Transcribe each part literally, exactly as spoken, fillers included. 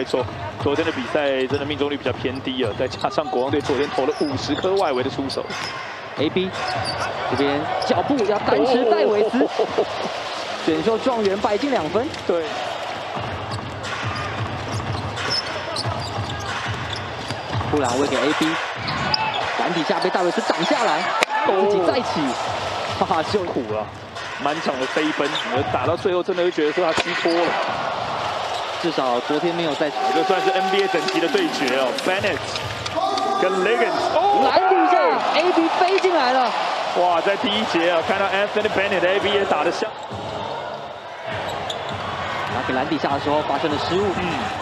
错，昨天的比赛真的命中率比较偏低啊，再加上国王队昨天投了五十颗外围的出手。 A B 这边脚步要单持戴维斯，选秀状元摆进两分。 对。 布朗喂给 A B， 篮底下被戴维斯挡下来，自己再起，哈哈，就苦了，满场的飞奔，而打到最后真的会觉得说他虚脱了。 至少昨天没有再， 这算是 N B A 等级的对决哦 ，Bennett 跟 Liggins， 哦， 篮底下 A B 飞进来了， 哇，在第一节啊，看到 Anthony Bennett，A B 也打得像， 拿给篮底下的时候发生了失误，嗯。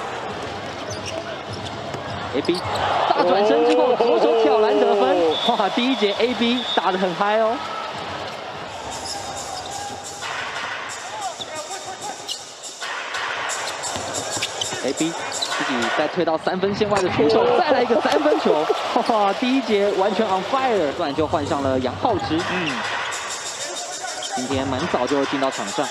A B 大转身之后，左手挑篮得分，哇！第一节 A B 打得很嗨哦。A B 自己再推到三分线外的出手，再来一个三分球，哇！第一节完全 on fire， 突然就换上了杨浩之，嗯，今天蛮早就进到场上。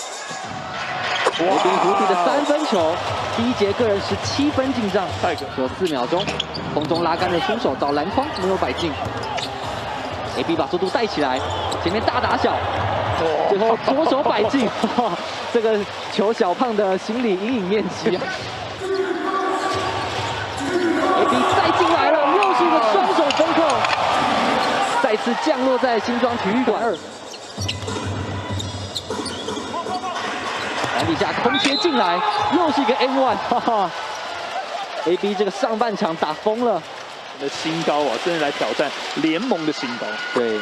A B 胡迪的三分球，第一节个人十七分进账，有四秒钟，空中拉杆的出手找篮筐没有摆进 ，A B 把速度带起来，前面大打小，最后左手摆进，这个球小胖的心理阴影面积。A B 再进来了，又是一个双手封扣，再次降落在新庄体育馆二。 篮底下空切进来，又是一个 N 一， 哈哈 ！A B 这个上半场打疯了， 的新高啊，真的来挑战联盟的新高。 对。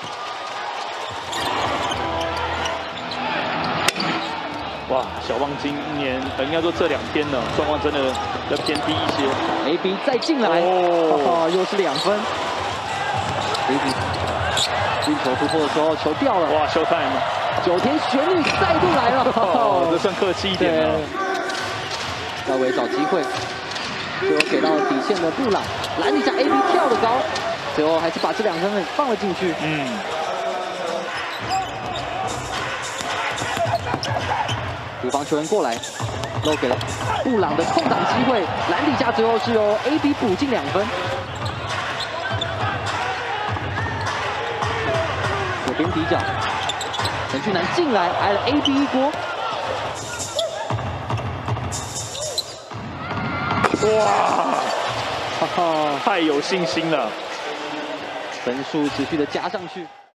哇，小棒今年呃应该说这两天呢，状况真的要偏低一些。 A B 再进来，哦，又是两分。A B 运球突破的时候，球掉了， 哇 ，Showtime！ 九田玄女再度来了， 哦，这算客气一点了。 外围找机会，最后给到底线的布朗，篮底下 A B 跳得高，最后还是把这两分放了进去。嗯。对方球员过来，漏给了布朗的空档机会，篮底下最后是由 A B 补进两分。左边底角。 陈俊南进来挨了 A B 一锅， 哇，哈哈，太有信心了， 分数持续的加上去。